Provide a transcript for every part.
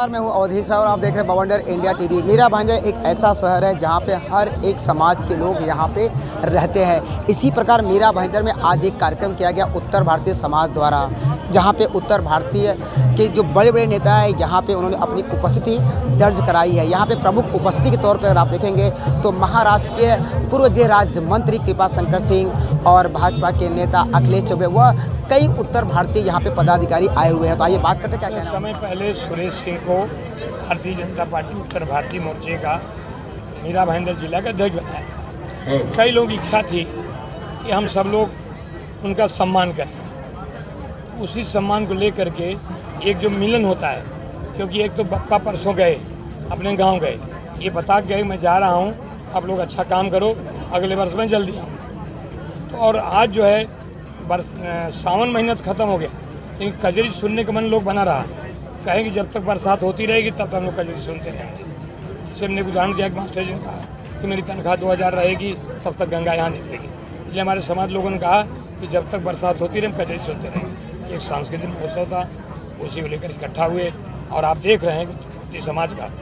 नमस्कार, मैं हूं अवधेश और आप देख रहे हैं बवंडर इंडिया टीवी। मीरा भाईंदर एक ऐसा शहर है जहां पे हर एक समाज के लोग यहां पे रहते हैं। इसी प्रकार मीरा भाईंदर में आज एक कार्यक्रम किया गया उत्तर भारतीय समाज द्वारा, जहां पे उत्तर भारतीय के जो बड़े बड़े नेता हैं यहां पे उन्होंने अपनी उपस्थिति दर्ज कराई है। यहां पे प्रमुख उपस्थिति के तौर पर आप देखेंगे तो महाराष्ट्र के पूर्व गृह राज्य मंत्री कृपा शंकर सिंह और भाजपा के नेता अखिलेश चौबे व कई उत्तर भारतीय यहाँ पे पदाधिकारी आए हुए हैं। तो आइए बात करते क्या कहना है। समय पहले सुरेश सिंह को भारतीय जनता पार्टी उत्तर भारतीय मोर्चे का मीरा भाईंदर जिला का अध्यक्ष बनाया। कई लोग इच्छा थी कि हम सब लोग उनका सम्मान करें। उसी सम्मान को लेकर के एक जो मिलन होता है, क्योंकि एक तो बप्पा परसों गए अपने गांव गए, ये बता गए मैं जा रहा हूं, आप लोग अच्छा काम करो, अगले वर्ष में जल्दी आऊँ। तो और आज जो है सावन महीना तो ख़त्म हो गया, लेकिन कजरी सुनने का मन लोग बना रहा। कहेंगे जब तक बरसात होती रहेगी तब तक हम लोग कजरी सुनते रहेंगे। जैसे हमने उदाहरण दिया कि मास्टर जी ने कहा कि मेरी तनख्वाह 2000 रहेगी तब तक गंगा यहाँ निकलेगी, इसलिए हमारे समाज लोगों ने कहा कि जब तक बरसात होती रहे हम कजरी सुनते रहेंगे। एक सांस्कृतिक महोत्सव था, उसी को लेकर इकट्ठा हुए और आप देख रहे हैं कि समाज का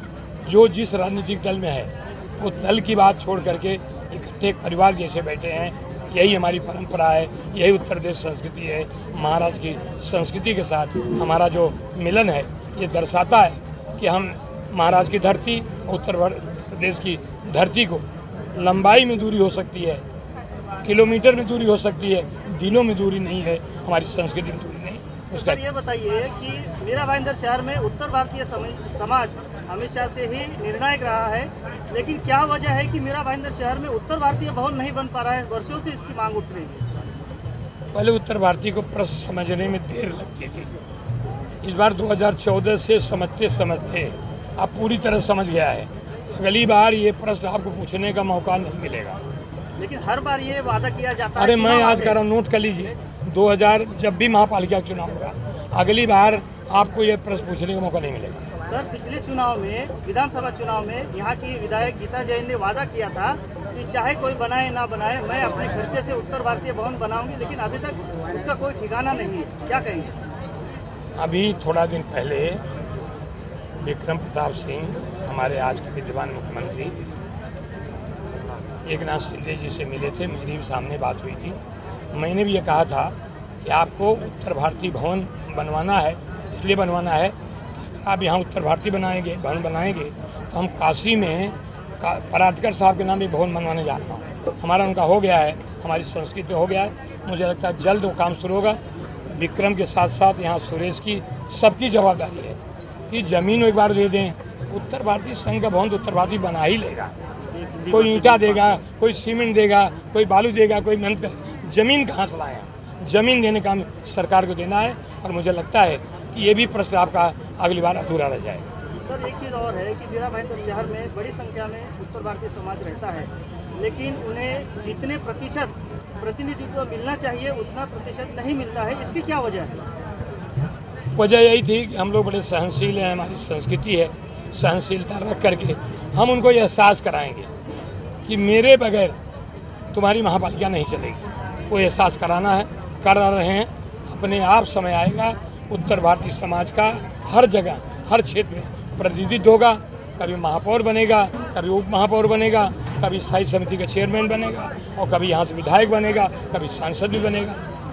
जो जिस राजनीतिक दल में है वो दल की बात छोड़ करके इकट्ठे एक परिवार जैसे बैठे हैं। यही हमारी परंपरा है, यही उत्तर प्रदेश संस्कृति है। महाराष्ट्र की संस्कृति के साथ हमारा जो मिलन है ये दर्शाता है कि हम महाराष्ट्र की धरती, उत्तर प्रदेश की धरती को लंबाई में दूरी हो सकती है, किलोमीटर में दूरी हो सकती है, दिलों में दूरी नहीं है, हमारी संस्कृति में दूरी नहीं। उसका ये बताइए कि मीरा भाईंदर शहर में उत्तर भारतीय समाज हमेशा से ही निर्णायक रहा है, लेकिन क्या वजह है कि मीरा भाईंदर शहर में उत्तर भारतीय भवन नहीं बन पा रहा है? वर्षों से इसकी मांग उठ रही है। पहले उत्तर भारतीय को प्रश्न समझने में देर लगती थी। इस बार 2014 से समझते समझते अब पूरी तरह समझ गया है। अगली बार ये प्रश्न आपको पूछने का मौका नहीं मिलेगा। लेकिन हर बार ये वादा किया जाता है। अरे मैं आज कर रहा हूँ, नोट कर लीजिए, 2000 जब भी महापालिका का चुनाव होगा अगली बार आपको ये प्रश्न पूछने का मौका नहीं मिलेगा। सर, पिछले चुनाव में, विधानसभा चुनाव में यहाँ की विधायक गीता जैन ने वादा किया था कि चाहे कोई बनाए ना बनाए मैं अपने खर्चे से उत्तर भारतीय भवन बनाऊंगी, लेकिन अभी तक उसका कोई ठिकाना नहीं है। क्या कहेंगे? अभी थोड़ा दिन पहले विक्रम प्रताप सिंह, हमारे आज के विद्यमान मुख्यमंत्री एकनाथ शिंदे जी से मिले थे, मेरी भी सामने बात हुई थी। मैंने भी ये कहा था कि आपको उत्तर भारतीय भवन बनवाना है, इसलिए बनवाना है आप यहाँ उत्तर भारतीय भवन बनाएंगे तो हम काशी में पराटकर साहब के नाम एक भवन बनवाने जा रहा हूँ। हमारा उनका हो गया है, हमारी संस्कृति हो गया है। मुझे लगता है जल्द वो काम शुरू होगा। विक्रम के साथ साथ यहाँ सुरेश की सबकी जवाबदारी है कि ज़मीन एक बार दे दें। उत्तर भारतीय संघ का भवन तो उत्तर भारतीय बना ही लेगा। कोई ईंटा देगा, कोई सीमेंट देगा, कोई बालू देगा, कोई मेहनत कर, ज़मीन कहाँ से लाएँ? ज़मीन देने का सरकार को देना है। और मुझे लगता है कि ये भी प्रश्न आपका अगली बार अधूरा रह जाएगा। सर, एक चीज़ और है कि मीरा भाईंदर शहर में बड़ी संख्या में उत्तर भारतीय समाज रहता है, लेकिन उन्हें जितने प्रतिशत प्रतिनिधित्व मिलना चाहिए उतना प्रतिशत नहीं मिलता है। इसकी क्या वजह है? वजह यही थी कि हम लोग बड़े सहनशील हैं, हमारी संस्कृति है। सहनशीलता रख करके हम उनको ये एहसास कराएंगे कि मेरे बगैर तुम्हारी महापालिका नहीं चलेगी। वो एहसास कराना है, कर रहे हैं। अपने आप समय आएगा, उत्तर भारतीय समाज का हर जगह, हर क्षेत्र में प्रतिनिधित्व होगा। कभी महापौर बनेगा, कभी उप महापौर बनेगा, कभी स्थायी समिति का चेयरमैन बनेगा और कभी यहाँ से विधायक बनेगा, कभी सांसद भी बनेगा।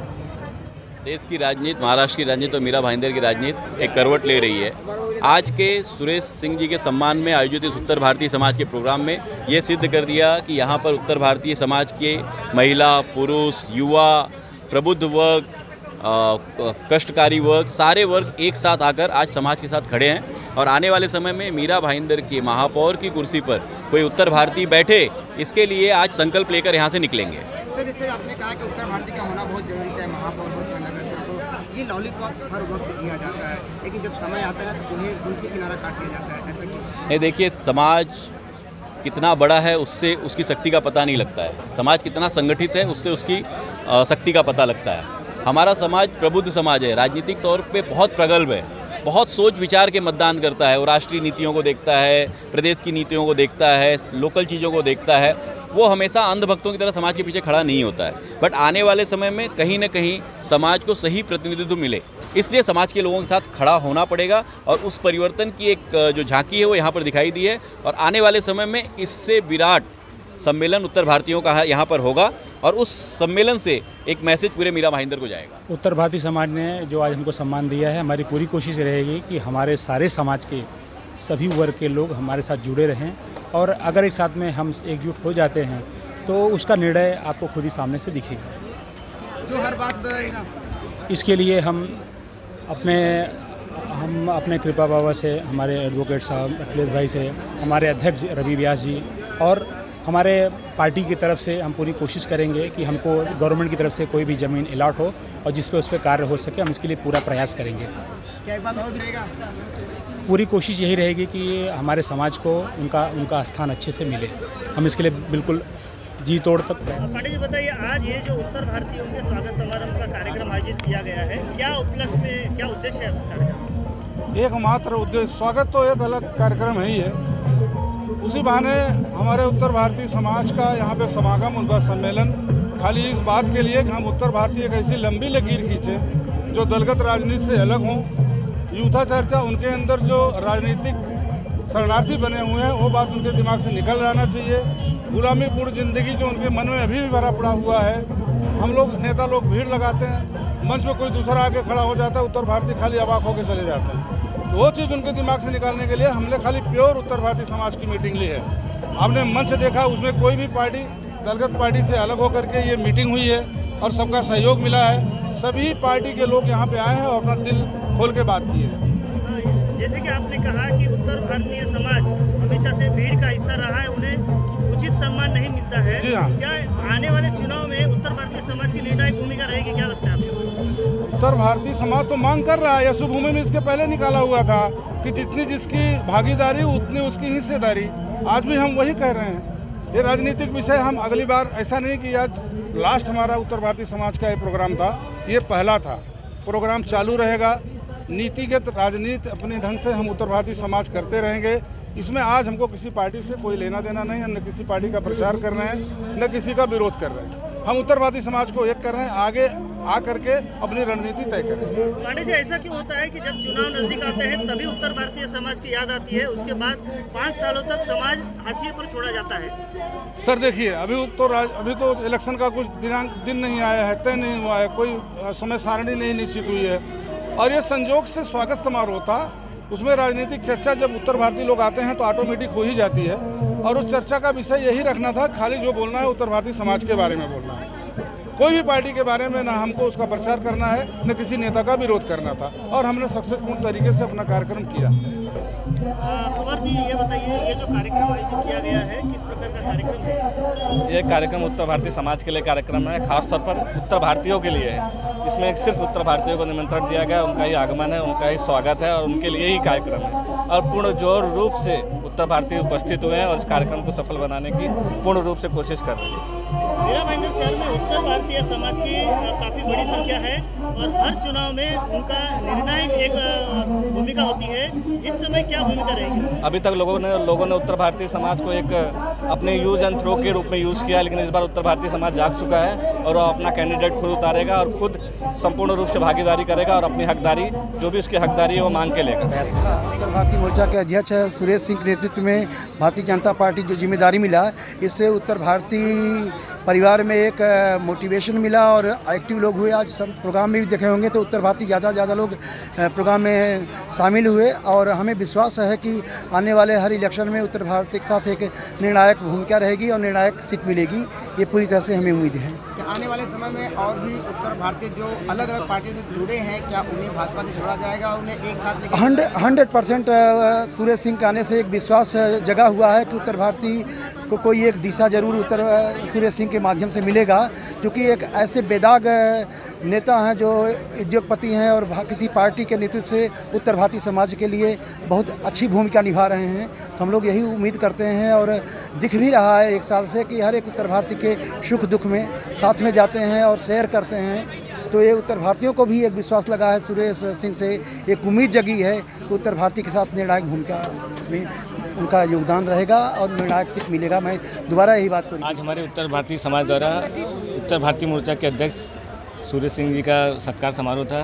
देश की राजनीति, महाराष्ट्र की राजनीति और मीरा भाईंदर की राजनीति एक करवट ले रही है। आज के सुरेश सिंह जी के सम्मान में आयोजित इस उत्तर भारतीय समाज के प्रोग्राम में ये सिद्ध कर दिया कि यहाँ पर उत्तर भारतीय समाज के महिला, पुरुष, युवा, प्रबुद्ध वर्ग, कष्टकारी वर्ग, सारे वर्ग एक साथ आकर आज समाज के साथ खड़े हैं। और आने वाले समय में मीरा भाईंदर के महापौर की कुर्सी पर कोई उत्तर भारतीय बैठे, इसके लिए आज संकल्प लेकर यहाँ से निकलेंगे। सर, जैसे आपने कहा कि उत्तर भारतीय का होना बहुत जरूरी है, महापौर तो ये लॉलीपॉप हर वक्त दिया जाता है, लेकिन जब समय आता है तो उन्हें दूसरी किनारा काट लिया जाता है, ऐसा क्यों? नहीं, देखिए, समाज कितना बड़ा है उससे उसकी शक्ति का पता नहीं लगता है। समाज कितना संगठित है उससे उसकी शक्ति का पता लगता है। हमारा समाज प्रबुद्ध समाज है, राजनीतिक तौर पे बहुत प्रगल्भ है, बहुत सोच विचार के मतदान करता है। वो राष्ट्रीय नीतियों को देखता है, प्रदेश की नीतियों को देखता है, लोकल चीज़ों को देखता है। वो हमेशा अंधभक्तों की तरह समाज के पीछे खड़ा नहीं होता है। बट आने वाले समय में कहीं ना कहीं समाज को सही प्रतिनिधित्व मिले, इसलिए समाज के लोगों के साथ खड़ा होना पड़ेगा और उस परिवर्तन की एक जो झांकी है वो यहाँ पर दिखाई दी है और आने वाले समय में इससे विराट सम्मेलन उत्तर भारतीयों का यहाँ पर होगा और उस सम्मेलन से एक मैसेज पूरे मीरा भाईंदर को जाएगा। उत्तर भारतीय समाज ने जो आज हमको सम्मान दिया है, हमारी पूरी कोशिश रहेगी कि हमारे सारे समाज के सभी वर्ग के लोग हमारे साथ जुड़े रहें और अगर एक साथ में हम एकजुट हो जाते हैं तो उसका निर्णय आपको खुद ही सामने से दिखेगा। जो हर बात इसके लिए हम अपने कृपा बाबा से, हमारे एडवोकेट साहब अखिलेश भाई से, हमारे अध्यक्ष रवि व्यास जी और हमारे पार्टी की तरफ से हम पूरी कोशिश करेंगे कि हमको गवर्नमेंट की तरफ से कोई भी ज़मीन अलॉट हो और जिस पे उस पर कार्य हो सके, हम इसके लिए पूरा प्रयास करेंगे। क्या एक बात और रहेगा? पूरी कोशिश यही रहेगी कि हमारे समाज को उनका स्थान अच्छे से मिले। हम इसके लिए बिल्कुल जी तोड़ तक। पांडे जी बताइए, आज ये जो उत्तर भारतीयों के स्वागत समारोह का कार्यक्रम आयोजित किया गया है, क्या उपलक्ष्य में क्या उद्देश्य है उस कार्यक्रम? एकमात्र उद्देश्य, स्वागत तो एक अलग कार्यक्रम है ही है, उसी बहाने हमारे उत्तर भारतीय समाज का यहाँ पे समागम, उनका सम्मेलन खाली इस बात के लिए कि हम उत्तर भारतीय एक ऐसी लंबी लकीर खींचें जो दलगत राजनीति से अलग हों। यूथा चर्चा, उनके अंदर जो राजनीतिक शरणार्थी बने हुए हैं वो बात उनके दिमाग से निकल जाना चाहिए। गुलामीपूर्ण जिंदगी जो उनके मन में अभी भी भरा पड़ा हुआ है, हम लोग नेता लोग भीड़ लगाते हैं, मंच में कोई दूसरा आके खड़ा हो जाता है, उत्तर भारतीय खाली अवाक होकर चले जाते हैं। वो चीज़ उनके दिमाग से निकालने के लिए हमने खाली प्योर उत्तर भारतीय समाज की मीटिंग ली है। आपने मंच देखा, उसमें कोई भी पार्टी दलगत पार्टी से अलग होकर के ये मीटिंग हुई है और सबका सहयोग मिला है। सभी पार्टी के लोग यहाँ पे आए हैं और अपना दिल खोल के बात की है। जैसे कि आपने कहा कि उत्तर भारतीय समाज हमेशा से भीड़ का हिस्सा रहा है, उन्हें उचित सम्मान नहीं मिलता है। जी हाँ। क्या आने वाले चुनाव में उत्तर भारतीय समाज की निर्णायक भूमिका रहेगी, क्या लगता है आपको? उत्तर भारतीय समाज तो मांग कर रहा है, यशोभूमि में इसके पहले निकाला हुआ था कि जितनी जिसकी भागीदारी उतनी उसकी हिस्सेदारी। आज भी हम वही कह रहे हैं। ये राजनीतिक विषय हम अगली बार, ऐसा नहीं कि आज लास्ट हमारा उत्तर भारतीय समाज का ये प्रोग्राम था, ये पहला था। प्रोग्राम चालू रहेगा, नीतिगत राजनीति अपने ढंग से हम उत्तर भारतीय समाज करते रहेंगे। इसमें आज हमको किसी पार्टी से कोई लेना देना नहीं है, न किसी पार्टी का प्रचार कर रहे हैं, न किसी का विरोध कर रहे हैं। हम उत्तर भारतीय समाज को एक कर रहे हैं, आगे आ करके अपनी रणनीति तय करें। पांडे जी, ऐसा क्यों होता है कि जब चुनाव नजदीक आते हैं तभी उत्तर भारतीय समाज की याद आती है, उसके बाद 5 सालों तक समाज हाशिए पर छोड़ा जाता है? सर देखिए, अभी तो इलेक्शन का कुछ दिन नहीं आया है, तय नहीं हुआ है, कोई समय सारणी नहीं निश्चित हुई है और ये संयोग से स्वागत समारोह था। उसमें राजनीतिक चर्चा जब उत्तर भारतीय लोग आते हैं तो ऑटोमेटिक हो ही जाती है और उस चर्चा का विषय यही रखना था, खाली जो बोलना है उत्तर भारतीय समाज के बारे में बोलना है। कोई भी पार्टी के बारे में ना हमको उसका प्रचार करना है, न किसी नेता का विरोध करना था और हमने सक्सेसफुल तरीके से अपना कार्यक्रम किया। कुंवर जी, ये बताइए, ये जो कार्यक्रम आयोजित किया गया है, किस प्रकार का कार्यक्रम है? ये कार्यक्रम उत्तर भारतीय समाज के लिए कार्यक्रम है, खासतौर पर उत्तर भारतीयों के लिए है। इसमें सिर्फ उत्तर भारतीयों को निमंत्रण दिया गया, उनका ही आगमन है, उनका ही स्वागत है और उनके लिए ही कार्यक्रम है और पूर्ण जोर रूप से उत्तर भारतीय उपस्थित हुए हैं और इस कार्यक्रम को सफल बनाने की पूर्ण रूप से कोशिश कर रहे हैं। मीरा भाईंदर शहर में उत्तर भारतीय समाज की काफ़ी बड़ी संख्या है और हर चुनाव में उनका निर्णायक एक भूमिका होती है। इस समय क्या भूमिका रहेगी? अभी तक लोगों ने उत्तर भारतीय समाज को एक अपने यूज एंड थ्रो के रूप में यूज़ किया, लेकिन इस बार उत्तर भारतीय समाज जाग चुका है और वो अपना कैंडिडेट खुद उतारेगा और खुद संपूर्ण रूप से भागीदारी करेगा और अपनी हकदारी, जो भी उसकी हकदारी है, वो मांग के लेगा। उत्तर भारतीय मोर्चा के अध्यक्ष सुरेश सिंह के नेतृत्व में भारतीय जनता पार्टी जो जिम्मेदारी मिला, इससे उत्तर भारतीय परिवार में एक मोटिवेशन मिला और एक्टिव लोग हुए। आज सब प्रोग्राम में भी देखे होंगे तो उत्तर भारतीय ज़्यादा लोग प्रोग्राम में शामिल हुए और हमें विश्वास है कि आने वाले हर इलेक्शन में उत्तर भारत के साथ एक निर्णायक भूमिका रहेगी और निर्णायक सीट मिलेगी, ये पूरी तरह से हमें उम्मीद है। आने वाले समय में और भी उत्तर भारतीय जो अलग अलग पार्टी से जुड़े हैं, क्या उन्हें भाजपा से जोड़ा जाएगा, उन्हें एक साथ लेकर? 100% सुरेश सिंह के आने से एक विश्वास जगा हुआ है कि उत्तर भारतीय को कोई एक दिशा जरूर सुरेश सिंह के माध्यम से मिलेगा, क्योंकि एक ऐसे बेदाग नेता हैं जो उद्योगपति हैं और किसी पार्टी के नेतृत्व से उत्तर भारतीय समाज के लिए बहुत अच्छी भूमिका निभा रहे हैं। तो हम लोग यही उम्मीद करते हैं और दिख भी रहा है 1 साल से कि हर एक उत्तर भारतीय के सुख दुख में साथ में जाते हैं और शेयर करते हैं। तो ये उत्तर भारतीयों को भी एक विश्वास लगा है, सुरेश सिंह से एक उम्मीद जगी है कि उत्तर भारतीय के साथ निर्णायक भूमिका में उनका योगदान रहेगा और निर्णायक सीट मिलेगा। मैं दोबारा यही बात करूँ। आज हमारे उत्तर भारतीय समाज द्वारा उत्तर भारतीय मोर्चा के अध्यक्ष सुरेश सिंह जी का सत्कार समारोह था।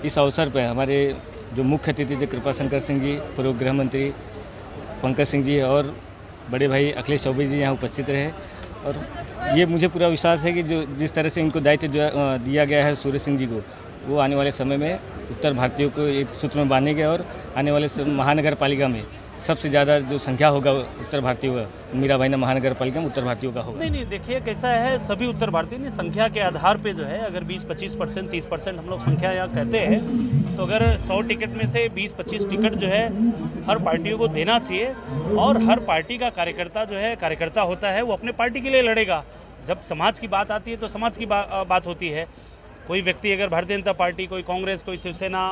इस अवसर पर हमारे जो मुख्य अतिथि थे कृपा शंकर सिंह जी, पूर्व गृह मंत्री पंकज सिंह जी और बड़े भाई अखिलेश चौबे जी यहाँ उपस्थित रहे। और ये मुझे पूरा विश्वास है कि जो जिस तरह से इनको दायित्व दिया गया है सूर्य सिंह जी को, वो आने वाले समय में उत्तर भारतीयों को एक सूत्र में बांधेंगे और आने वाले महानगर पालिका में सबसे ज़्यादा जो संख्या होगा उत्तर भारतीयों का, मीरा भाईंदर महानगर पालिका में उत्तर भारतीयों का होगा। नहीं देखिए कैसा है, सभी उत्तर भारतीय ने संख्या के आधार पे जो है, अगर 20-25%, 30% हम लोग संख्या यहाँ कहते हैं, तो अगर 100 टिकट में से 20-25 टिकट जो है हर पार्टियों को देना चाहिए। और हर पार्टी का कार्यकर्ता जो है, कार्यकर्ता होता है वो अपने पार्टी के लिए लड़ेगा। जब समाज की बात आती है तो समाज की बात होती है। कोई व्यक्ति अगर भारतीय जनता पार्टी, कोई कांग्रेस, कोई शिवसेना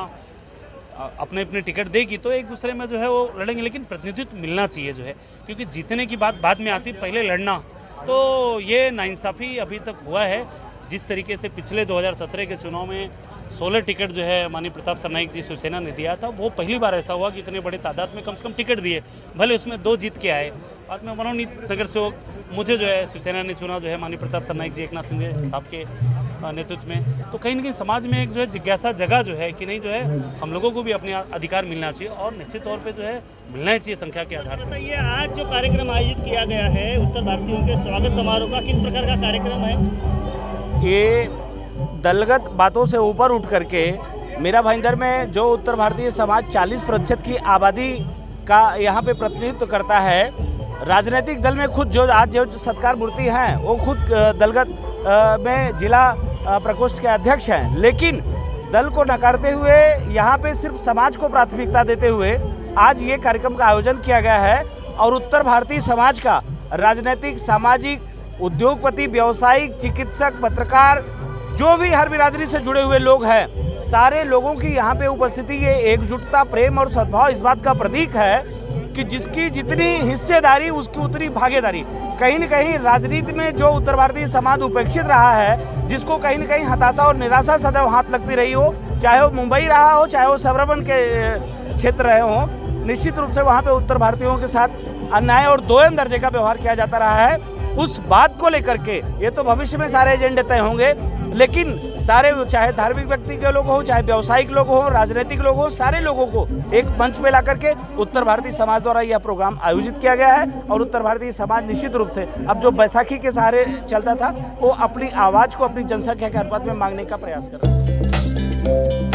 अपने अपने टिकट देगी तो एक दूसरे में जो है वो लड़ेंगे, लेकिन प्रतिनिधित्व मिलना चाहिए जो है, क्योंकि जीतने की बात बाद में आती, पहले लड़ना। तो ये नाइंसाफ़ी अभी तक हुआ है। जिस तरीके से पिछले 2017 के चुनाव में 16 टिकट जो है माननीय प्रताप सरनाईक जी शिवसेना ने दिया था, वो पहली बार ऐसा हुआ कि इतने बड़े तादाद में कम से कम टिकट दिए, भले उसमें 2 जीत के आए। बाद में मनोनीत नगर सेवक मुझे जो है शिवसेना ने चुना, जो है माननीय प्रताप सरनाईक जी, एकनाथ शिंदे साहब के नेतृत्व में। तो कहीं ना कहीं समाज में एक जो है जिज्ञासा जगह जो है कि नहीं, जो है हम लोगों को भी अपने अधिकार मिलना चाहिए और निश्चित तौर पे जो है मिलना ही चाहिए संख्या के आधार पर। ये आज जो कार्यक्रम आयोजित किया गया है उत्तर भारतीयों के स्वागत समारोह का, किस प्रकार का कार्यक्रम है? ये दलगत बातों से ऊपर उठ करके मीरा भाईंदर में जो उत्तर भारतीय समाज 40% की आबादी का यहाँ पे प्रतिनिधित्व करता है, राजनीतिक दल में खुद जो आज जो सत्कार मूर्ति हैं वो खुद दलगत में जिला प्रकोष्ठ के अध्यक्ष हैं, लेकिन दल को नकारते हुए यहाँ पे सिर्फ समाज को प्राथमिकता देते हुए आज ये कार्यक्रम का आयोजन किया गया है। और उत्तर भारतीय समाज का राजनीतिक, सामाजिक, उद्योगपति, व्यावसायिक, चिकित्सक, पत्रकार, जो भी हर बिरादरी से जुड़े हुए लोग हैं, सारे लोगों की यहाँ पे उपस्थिति, ये एकजुटता, प्रेम और सद्भाव इस बात का प्रतीक है कि जिसकी जितनी हिस्सेदारी उसकी उतनी भागीदारी। कहीं न कहीं राजनीति में जो उत्तर भारतीय समाज उपेक्षित रहा है, जिसको कहीं न कहीं हताशा और निराशा सदैव हाथ लगती रही हो, चाहे वो मुंबई रहा हो, चाहे वो सबर्बन के क्षेत्र रहे हो, निश्चित रूप से वहाँ पे उत्तर भारतीयों के साथ अन्याय और दोयम दर्जे का व्यवहार किया जाता रहा है। उस बात को लेकर के ये तो भविष्य में सारे एजेंडे तय होंगे, लेकिन सारे, चाहे धार्मिक व्यक्ति के लोग हो, चाहे व्यावसायिक लोग हो, राजनीतिक लोग हो, सारे लोगों को एक मंच पे ला करके उत्तर भारतीय समाज द्वारा यह प्रोग्राम आयोजित किया गया है। और उत्तर भारतीय समाज निश्चित रूप से अब जो बैसाखी के सहारे चलता था, वो अपनी आवाज़ को अपनी जनसंख्या के अनुपात में मांगने का प्रयास कर रहा है।